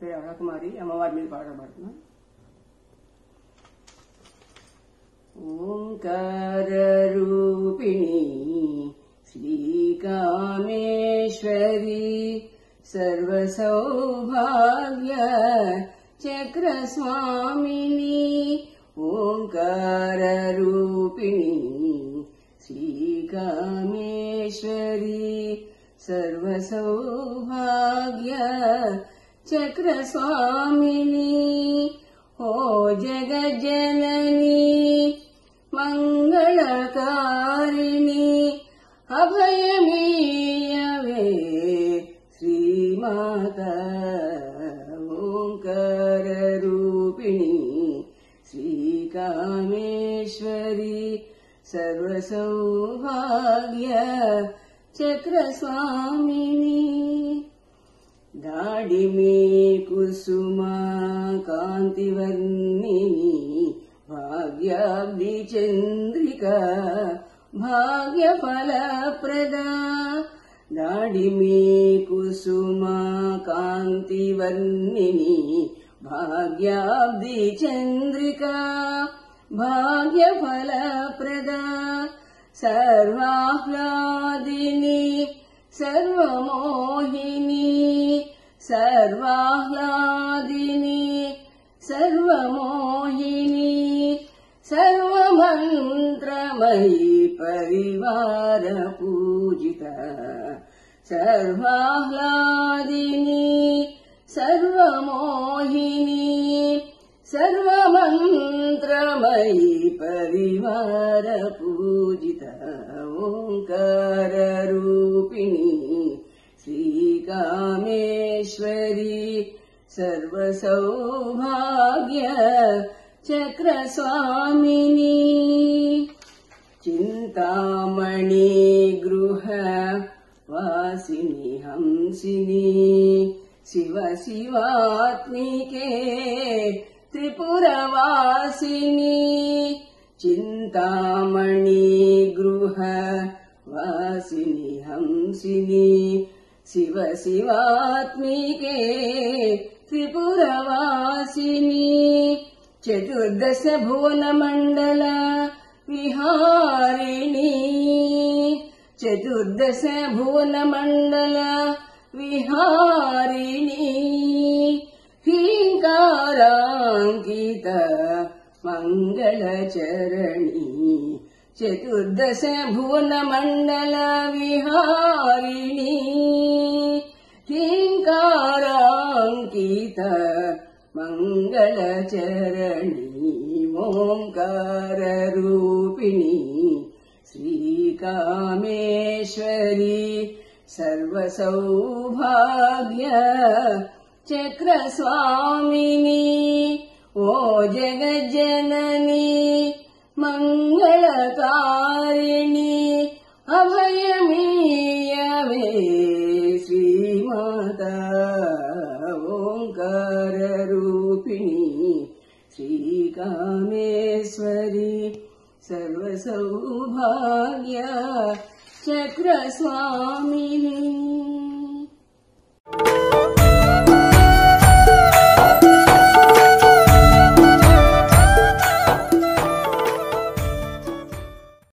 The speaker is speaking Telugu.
పేరు అరుణకుమారి, అమ్మవారి మీద పాట పాడుతున్నా. ఓంకార రూపిణి శ్రీకామేశ్వరి సర్వసౌభాగ్య చక్రస్వామిని. ఓంకార రూపిణి శ్రీకామేశ్వరి సర్వసౌభాగ్య చక్రస్వామిని. ఓ జగజ్జనని మంగళకారిణి అభయమీయవే శ్రీమాత. ఓంకార రూపిణి శ్రీకామేశ్వరి సర్వసౌభాగ్య చక్రస్వామిని. దాడిమే కుసుమా కాంతివర్ణిని భాగ్యాబ్ది చంద్రిక భాగ్యఫలప్రదా. దాడిమే కుసుమా కాంతివర్ణిని భాగ్యాబ్ది చంద్రిక భాగ్యఫలప్రదా. సర్వాహ్లాదిని సర్వమోహిని సర్వాహ్లాదిని సర్వమోహిని సర్వమంత్రమయీ పరివార పూజిత. సర్వాహ్లాదిని సర్వమోహిని సర్వమంత్రమయీ పరివార పూజిత. ఓంకార రూపిణి శ్రీకామేశ్వరి సర్వసౌభాగ్య చక్రస్వామిని. చింతామణి గృహ వాసిని హంసిని శివ శివాత్మికే త్రిపురవాసిని. చింతామణి గృహ వాసిని హంసిని శివ శివాత్మికే త్రిపురవాసిని. చతుర్దశ భువన మండల విహారిణి చతుర్దశ భువన మండల విహారిణి. హ్రీంకారాంకిత మంగళచరణి చతుర్దశ భువన మండల విహారిణి. హ్రీంకారాంకిత మంగళచరణి. ఓంకార రూపిణి శ్రీకామేశ్వరి సర్వసౌభాగ్య చక్రస్వామిని. ఓ జగజ్జనని మంగళకారిణి అభయమీయవే శ్రీమాత. ఓంకార రూపిణి శ్రీకామేశ్వరి సర్వసౌభాగ్య చక్రస్వామిని.